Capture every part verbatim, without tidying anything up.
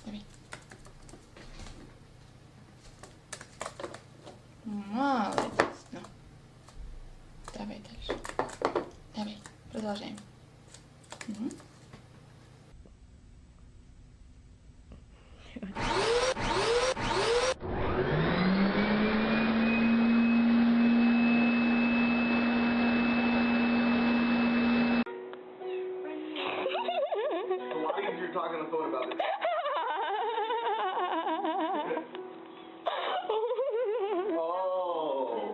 Давай. Молодец. Ну. Давай дальше. Давай, продолжаем. Угу. Talking on the phone about this. Oh.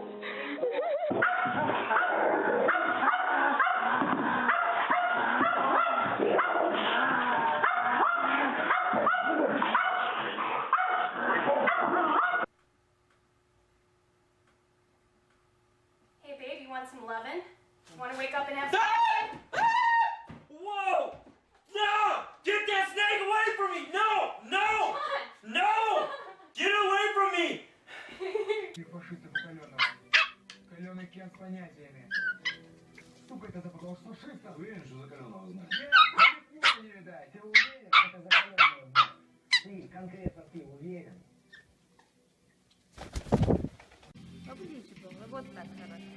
Hey babe, you want some lovin'? You want to wake up and have some? Whoa! No! Get that snake away from me! No! No! No! Get away from me! Фашиста покаленного. Каленый кен с понятиями. Сука, это запахал фашиста. Уверен, что закаленного знаешь? Я не видать. Ты уверен, что это закаленного знаешь? Ты, конкретно ты уверен? Поближе было, вот так хорошо.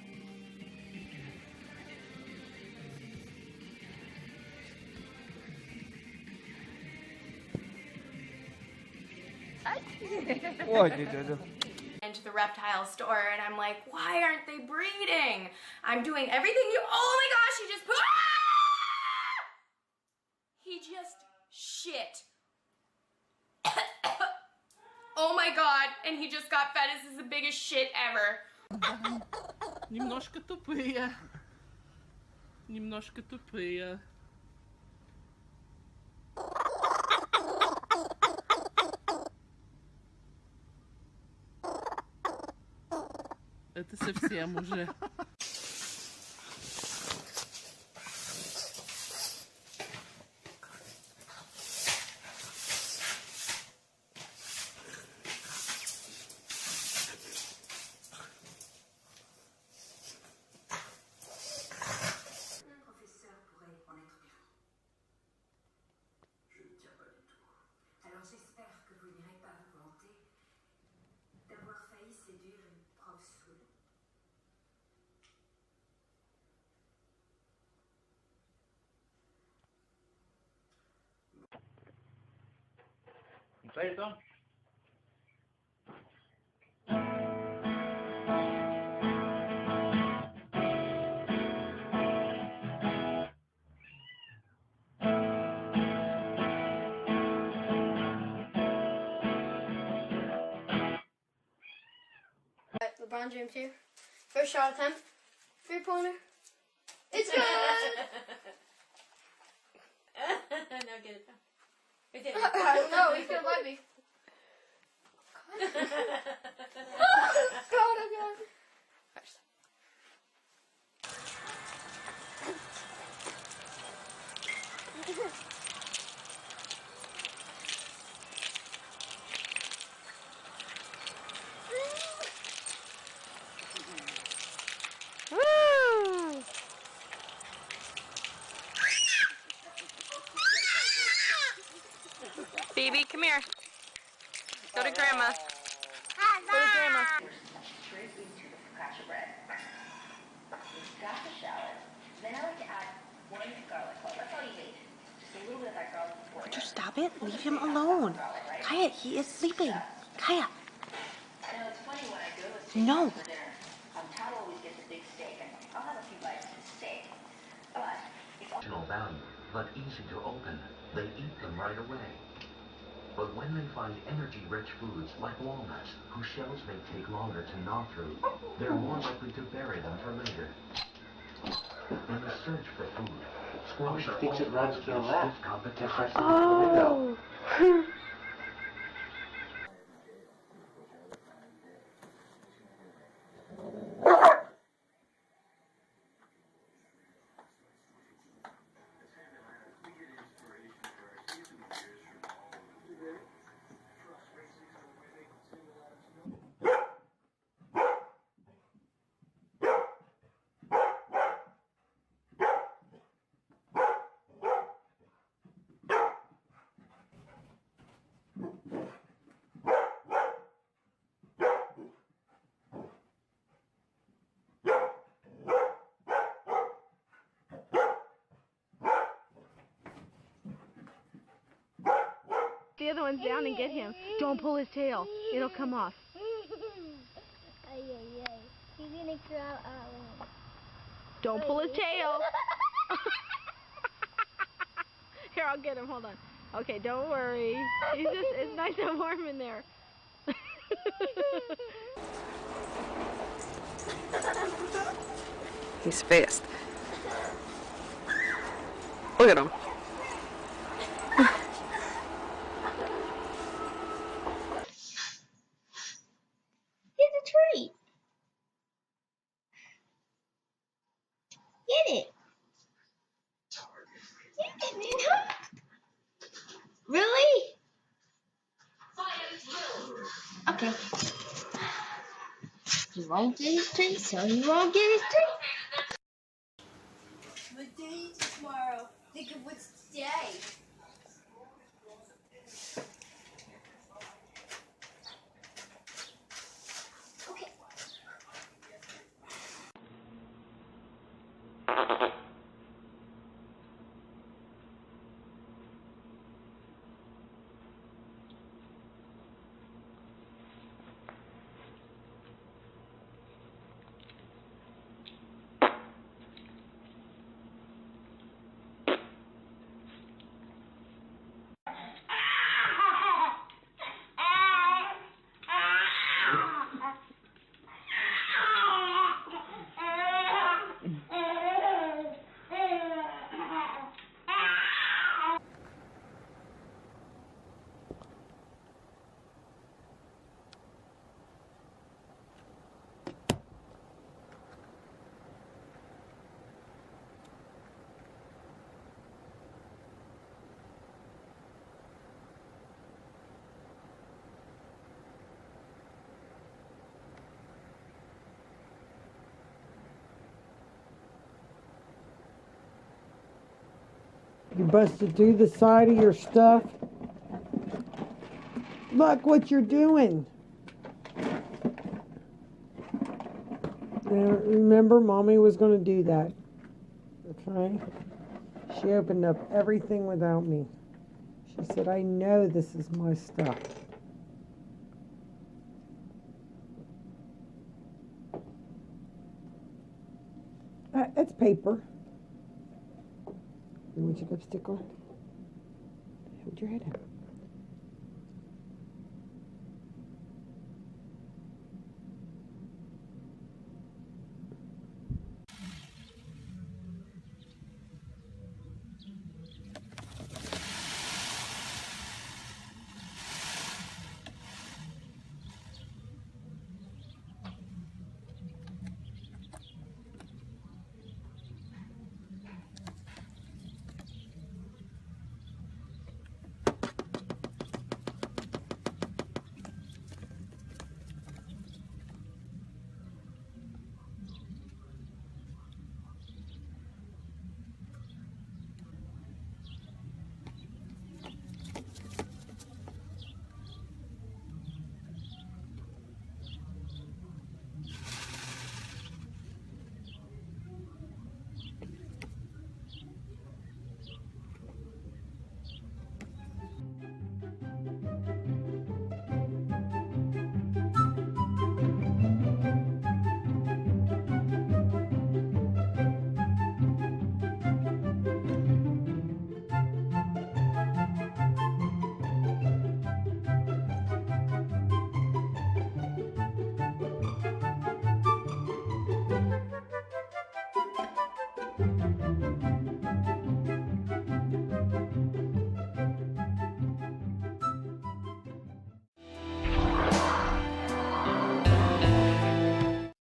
Ой, дядя. Into the reptile store and I'm like, why aren't they breeding? I'm doing everything you. Oh my gosh, he just. Ah! He just shit. Oh my god, and he just got fed. This is the biggest shit ever. Немножко тупые. Немножко тупые. Это совсем уже. Play it on. LeBron James here. First shot attempt. Three pointer. It's good! Now get it. Right there. I don't know, he still might be. Oh god, oh god. First. Woo! Phoebe, come here. Go to Grandma. Go to Grandma. Straight into the focaccia bread. You've got the shallot. Then I like to add one garlic clove. That's all you need. Just a little bit of that garlic before. Would you stop it? Leave him alone. Kaya, he is sleeping. Kaya. You know, it's funny when I go with No. for dinner. Um, Todd always gets a big steak, and I'll have a few bites of his steak. But it's Nutritional value, but easy to open. They eat them right away. But when they find energy-rich foods like walnuts, whose shells may take longer to gnaw through, they're more likely to bury them for later. In the search for food, squirrels are Fix it right always to the in left. stiff competition. Oh! The other one's down and get him. Don't pull his tail. It'll come off. Ay, ay, ay. He's gonna crawl out. Don't pull his tail. Here, I'll get him. Hold on. Okay, don't worry. He's just, it's nice and warm in there. He's fast. Look at him. Here's a treat. Get it. Get it, man. Really? Okay. He won't get his treat, so he won't get his treat. What day is tomorrow? Think of what's today. Okay. You busted through the side of your stuff. Look what you're doing. Now, remember, Mommy was going to do that. Okay? She opened up everything without me. She said, I know this is my stuff. Uh, it's paper. You want your lipstick on? Hold your head up.